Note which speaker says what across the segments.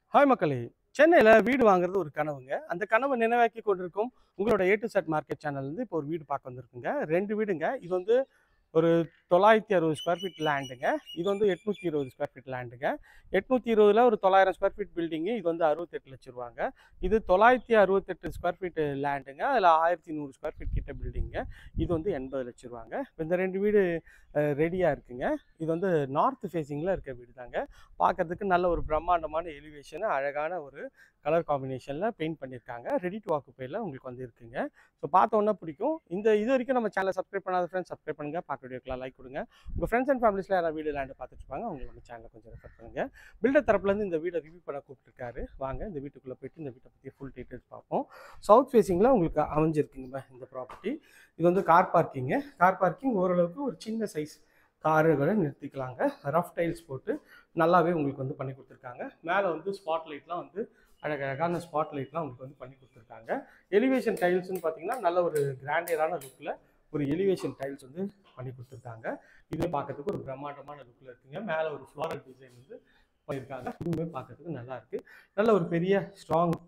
Speaker 1: Hi மக்களே! சென்னையில வீடு வாங்குறது ஒரு கனவுங்க. அந்த கனவ நினைவாக்கி கொண்டிருக்கும் உங்களோட ஏ டூ இசட் மார்க்கெட் சேனல்லேருந்து இப்போ ஒரு வீடு பார்க்க வந்திருக்குங்க. 2 வீடுங்க. இது வந்து ஒரு 960 ஸ்கொயர் ஃபீட் லேண்டுங்க. இது வந்து 820 ஸ்கொயர் ஃபீட் லேண்டுங்க. 820ல ஒரு 900 ஸ்கொயர் ஃபீட் பில்டிங்கு. இது வந்து 68,00,000 ரூபாங்க. இது 968 ஸ்கொயர் ஃபீட் லேண்டுங்க. அதில 1100 ஸ்கொயர் ஃபீட் கிட்ட பில்டிங்க. இது வந்து 80,00,000 ரூபாங்க. இந்த 2 வீடு ரெடியா இருக்குங்க. இது வந்து நார்த் ஃபேசிங்ல இருக்க வீடு தாங்க. பார்க்கறதுக்கு நல்ல ஒரு பிரம்மாண்டமான எலிவேஷன், அழகான ஒரு கலர் காம்பினேஷன்ல பெயிண்ட் பண்ணியிருக்காங்க. ரெடி டு ஆக்குபைல உங்களுக்கு வந்து இருக்குங்க. ஸோ பார்த்த உடனே பிடிக்கும். இது வரைக்கும் நம்ம சேனலை சப்ஸ்கிரைப் பண்ணாத ஃப்ரெண்ட்ஸ் சப்ஸ்கிரைப் பண்ணுங்க. பார்க்க வீடியோக்கெல்லாம் லைக் கொடுங்க. உங்கள் ஃப்ரெண்ட்ஸ் அண்ட் ஃபேமிலிஸ்ல யாராவது வீடு லேண்டு பார்த்துட்டு இருப்பாங்க, அவங்க நம்ம சேனலை கொஞ்சம் ரெஃபர் பண்ணுங்க. பில்டர் தரப்புலேருந்து இந்த வீடை ரிவ்யூ பண்ண கூப்பிட்டுருக்காரு. வாங்க இந்த வீட்டுக்குள்ளே போயிட்டு இந்த வீட்டை பற்றி ஃபுல் டீட்டெயில்ஸ் பார்ப்போம். சவுத் ஃபேசிங்கில் உங்களுக்கு அமைஞ்சிருக்குங்க இந்த ப்ராப்பர்ட்டி. இது வந்து கார் பார்க்கிங்கு. கார் பார்க்கிங் ஓரளவுக்கு ஒரு சின்ன சைஸ் காருகளை நிறுத்திக்கலாங்க. ரஃப் டைல்ஸ் போட்டு நல்லாவே உங்களுக்கு வந்து பண்ணி கொடுத்துருக்காங்க. மேலே வந்து ஸ்பாட் லைட்லாம் வந்து அழகழகான ஸ்பாட் லைட்லாம் உங்களுக்கு வந்து பண்ணி கொடுத்துருக்காங்க. எலிவேஷன் டைல்ஸ்னு பார்த்தீங்கன்னா நல்ல ஒரு கிராண்டியரான லுக்கில் ஒரு எலிவேஷன் டைல்ஸ் வந்து பண்ணி கொடுத்துருக்காங்க. இது பார்க்கறதுக்கு ஒரு பிரம்மாண்டமான லுக்கில் இருக்குங்க. மேலே ஒரு ஃப்ளோரல் டிசைன் வந்து பண்ணியிருக்காங்க. இதுவுமே பார்க்கறதுக்கு நல்லா இருக்குது. நல்ல ஒரு பெரிய ஸ்ட்ராங்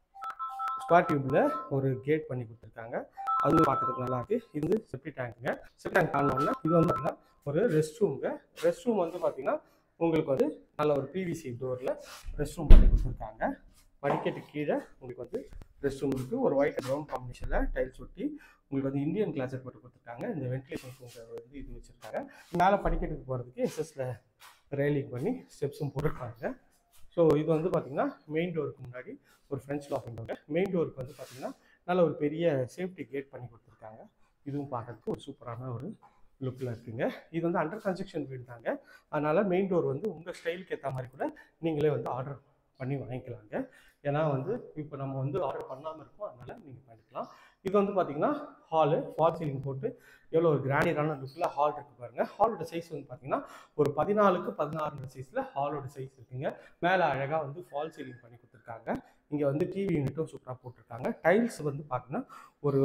Speaker 1: ஸ்கொயர் டியூப்ல ஒரு கேட் பண்ணி கொடுத்துருக்காங்க. அதுவும் பார்க்கறதுக்கு நல்லா இருக்கு. இது செப்டி டேங்க்குங்க. செப்டி டேங்க் ஆனோடனே இது வந்து பார்த்தீங்கன்னா ஒரு ரெஸ்ட் ரூமுங்க. ரெஸ்ட் ரூம் வந்து பார்த்தீங்கன்னா உங்களுக்கு வந்து நல்ல ஒரு பிவிசி டோரில் ரெஸ்ட் ரூம் பண்ணி கொடுத்துருக்காங்க. படிக்கட்டு கீழே உங்களுக்கு வந்து ரெஸ்ட் ரூம் இருக்குது. ஒரு ஒயிட் ப்ரௌன் காம்பினேஷனில் டைல்ஸ் ஒட்டி உங்களுக்கு வந்து இந்தியன் கிளாஸர் போட்டு கொடுத்துருக்காங்க. இந்த வென்டிலேஷன் வந்து இது வச்சுருக்காங்க. மேலே படிக்கட்டுக்கு போகிறதுக்கு எஸ்எஸ்ல ரெயிலிங் பண்ணி ஸ்டெப்ஸும் போட்டிருக்காங்க. ஸோ இது வந்து பார்த்தீங்கன்னா மெயின் டோருக்கு முன்னாடி ஒரு ஃப்ரெஞ்ச் லாக்கிங் டோர். மெயின் டோருக்கு வந்து பார்த்தீங்கன்னா நல்ல ஒரு பெரிய சேஃப்டி கேட் பண்ணி கொடுத்துருக்காங்க. இதுவும் பார்க்கறதுக்கு ஒரு சூப்பரான ஒரு லுக்கில் இருக்குங்க. இது வந்து அண்டர் கன்ஸ்ட்ரக்ஷன் வீடு தாங்க. அதனால் மெயின் டோர் வந்து உங்கள் ஸ்டைலுக்கு ஏற்ற மாதிரி கூட நீங்களே வந்து ஆர்டர் பண்ணி வாங்கிக்கலாங்க. ஏன்னா வந்து இப்போ நம்ம வந்து ஆர்டர் பண்ணாமல் இருக்கோம், அதனால் நீங்கள் பண்ணிக்கலாம். இது வந்து பார்த்தீங்கன்னா ஹாலு, ஃபால் சீலிங் போட்டு எவ்வளோ ஒரு கிராண்டியரான லுக்கில் ஹால் இருக்குது பாருங்கள். ஹாலோட சைஸ் வந்து பார்த்தீங்கன்னா ஒரு 14க்கு 16 சைஸில் ஹாலோட சைஸ் இருக்குங்க. மேலே அழகாக வந்து ஃபால் சீலிங் பண்ணி கொடுத்துருக்காங்க. இங்கே வந்து டிவி யூனிட்டும் சூப்பராக போட்டிருக்காங்க. டைல்ஸ் வந்து பார்த்தீங்கன்னா ஒரு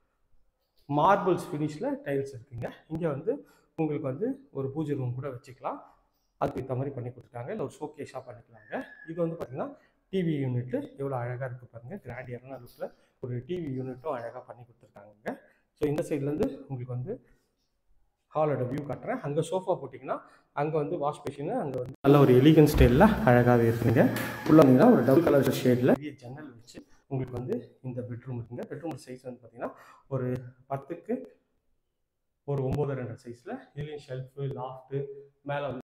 Speaker 1: மார்பிள்ஸ் ஃபினிஷில் டைல்ஸ் இருக்குங்க. இங்கே வந்து உங்களுக்கு வந்து ஒரு பூஜை ரூம் கூட வச்சுக்கலாம். அதுக்கு ஏற்ற மாதிரி பண்ணி கொடுத்துருக்காங்க. இல்லை ஒரு ஷோகேஸாக பண்ணிக்கலாங்க. இது வந்து பார்த்தீங்கன்னா டிவி யூனிட்டு எவ்வளோ அழகாக இருக்குது பாருங்கள். கிராண்டியரான லுக்கில் ஒரு டிவி யூனிட்டும் அழகாக பண்ணி கொடுத்துருக்காங்க. ஸோ இந்த சைட்லேருந்து உங்களுக்கு வந்து ஹாலோட வியூ காட்டுறேன். அங்கே சோஃபா போட்டிங்கன்னா அங்கே வந்து வாஷ் பேஷின்னு அங்கே வந்து நல்ல ஒரு எலிகன் ஸ்டைலில் அழகாகவே இருக்குங்க. உள்ள வந்தீங்கன்னா ஒரு டபுள் கலர் ஷேடில் பெரிய ஜன்னல் வச்சு உங்களுக்கு வந்து இந்த பெட்ரூம் இருக்குங்க. பெட்ரூம் சைஸ் வந்து பார்த்தீங்கன்னா ஒரு 10க்கு ஒரு 9.2 சைஸில் இதுலேயும் ஷெல்ஃபு லாஃப்ட்டு மேலே வந்து